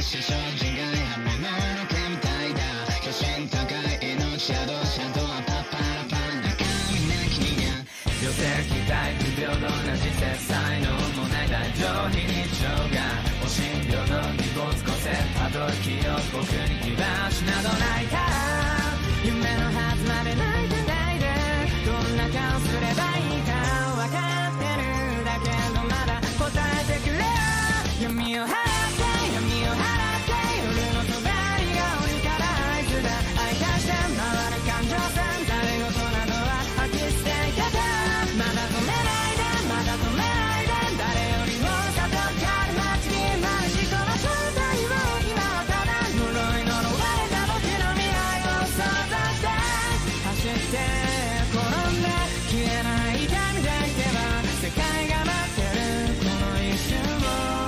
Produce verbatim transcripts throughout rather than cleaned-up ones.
死傷人外刃物の煙たいだ巨神高い命シャドウシャドウパッパラパン中身なき人間女性期待不平等な時世才能もない大上非日常がお診療の義母個性たどる気を僕に気話などないから夢のはずまで泣いてないでどんな顔すればいいか分かってるだけどまだ答えてくれ闇を払って闇を払って夜の隣が鬼から合図で愛化して回る感情線誰事などは吐き捨ていけたまだ止めないでまだ止めないで誰よりも里かる街になるしこの正体を今はただ呪い呪われた僕の未来を想像して走って転んで消えない痛みでいけば世界が待ってるこの一瞬を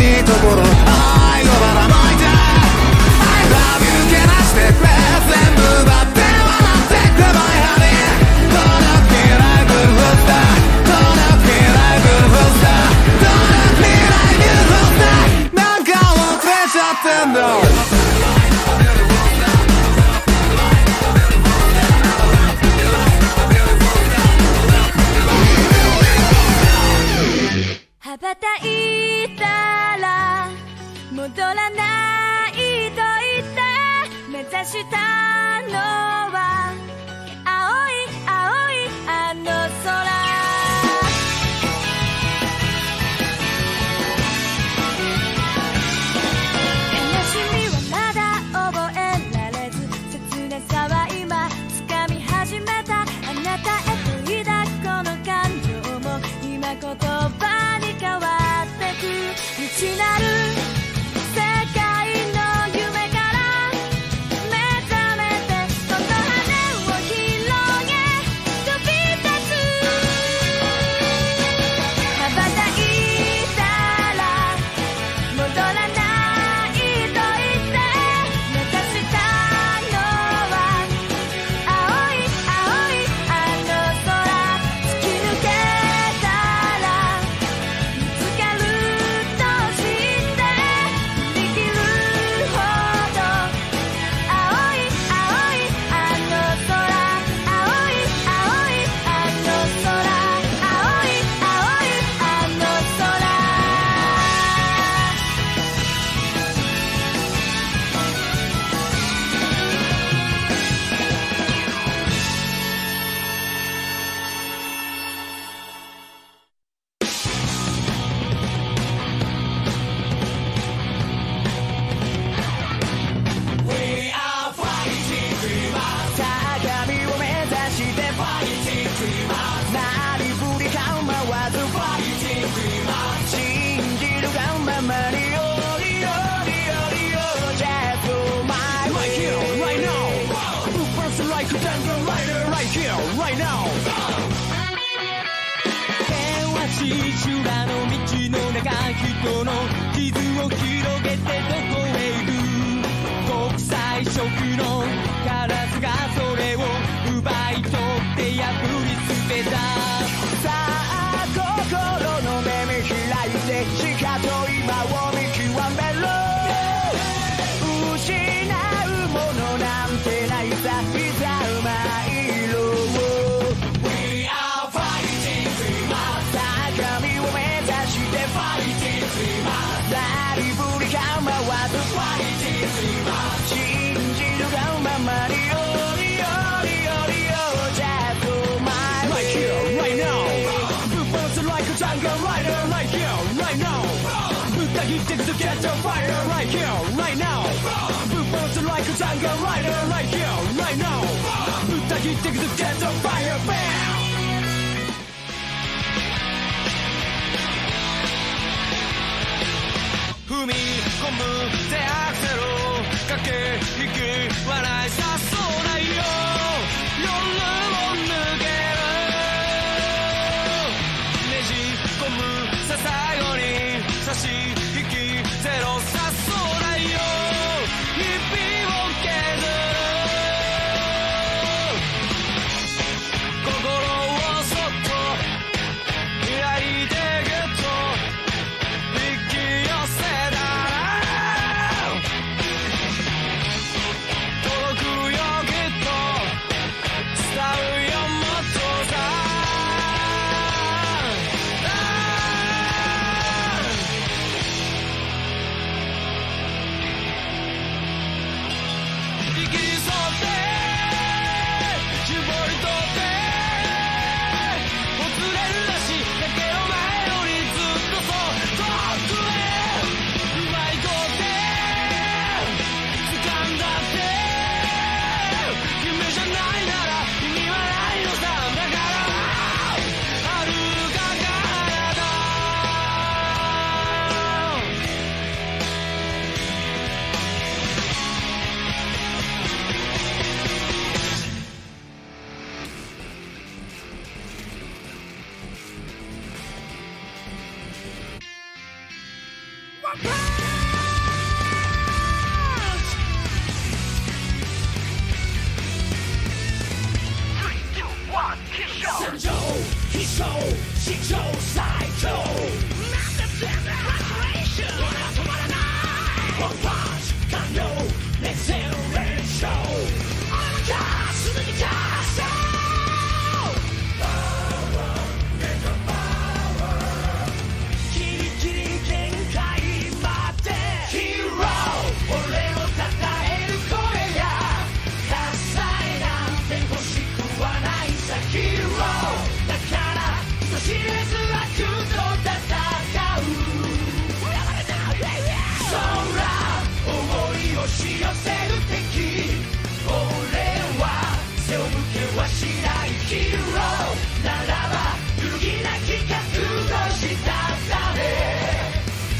愛をばらまいて I love you けなしてくれ全部なんだよ。 羽ばたいたら戻らないと言って目指したのは青い青いあの空。悲しみはまだ覚えられず切なさは今掴み始めた。あなたへと抱くこの感情も今言葉に変わってく。未知なる世界の夢から目覚めてその羽を広げ飛び立つ。羽ばたいたら戻らないと言って目指したのは青い青いあの空。突き抜けたら見つかると知って振り切るほど青い青いあの空。青い青いあの空。青い青いあの空。高みを目指してファイティングなりふり構わずファイティング信じるがままによりよりよりよ Just my way right here right now Burst like a thunder rider right here right now 険しい修羅の道の中人の傷を広げてどこへ行く国際色のカラスがそれを奪い取って破り捨てた。さあ心の目見開いてしかと今を見極めろ。失うものなんてないさいざ参ろう。 We are fighting dreamers 高みを目指してファイティングdreamers なりふり構わずファイティングdreamers 信じるがままによりよりよりよ Just my way right here right now Burst like a jungle rider right here right now ぶった切ってくと Get the fire right here right now Burst like a jungle rider right here right now ぶった切ってくと Get the fire bam踏み込む手アクセル駆け引き笑いさそうないよ夜を抜けるねじ込むさ最後に差し引きゼロさそうないよ日々を削る心をそっと開いてギュッと引き寄せ届くよきっと伝うよもっとさ握り添って絞り取ってもつれるらしだけど前よりずっとそう遠くへうまいこと掴んだって夢じゃないなら意味はないのさだから遥か彼方戦場必勝史上最強なんだってんだフラストレーション俺は止まらないワンパンチ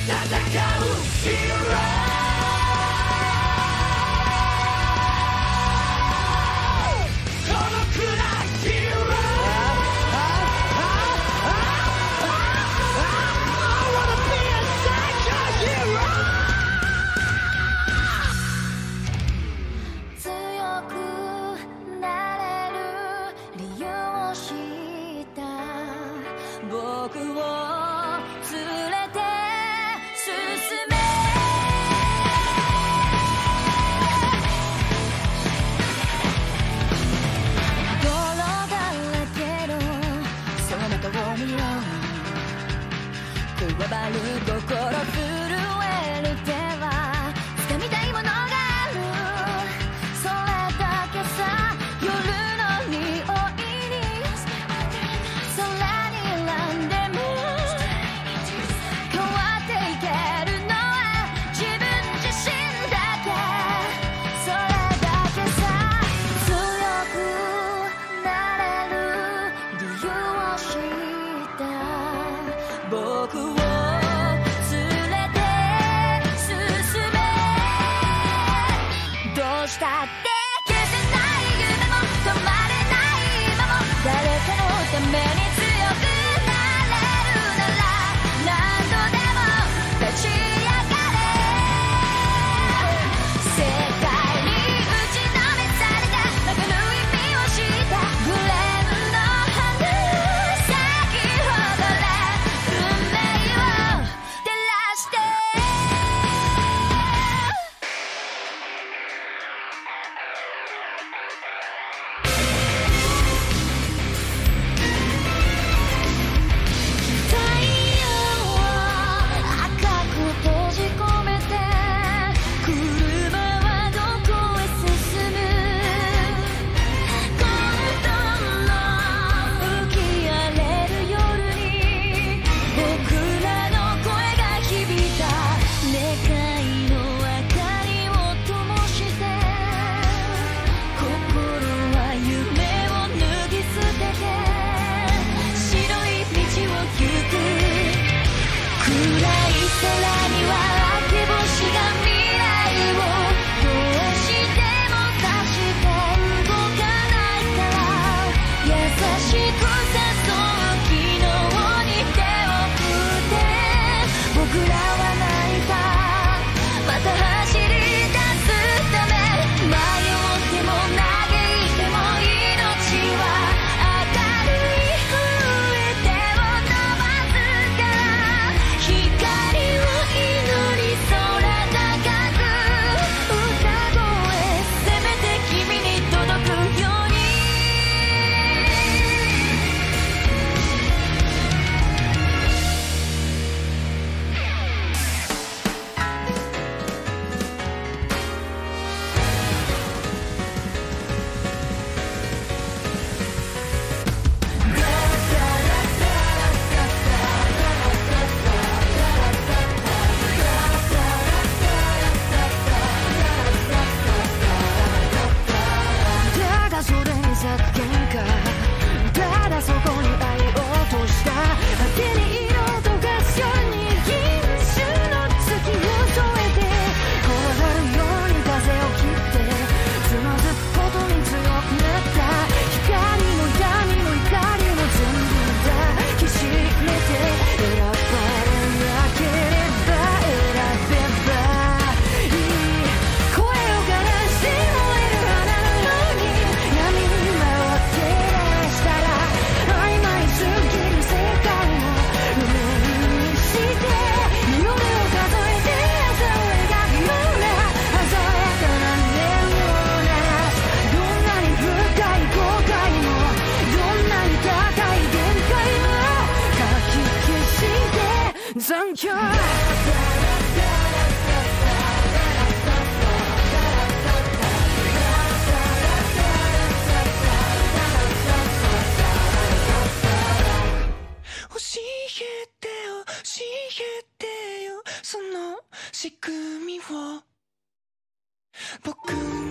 僕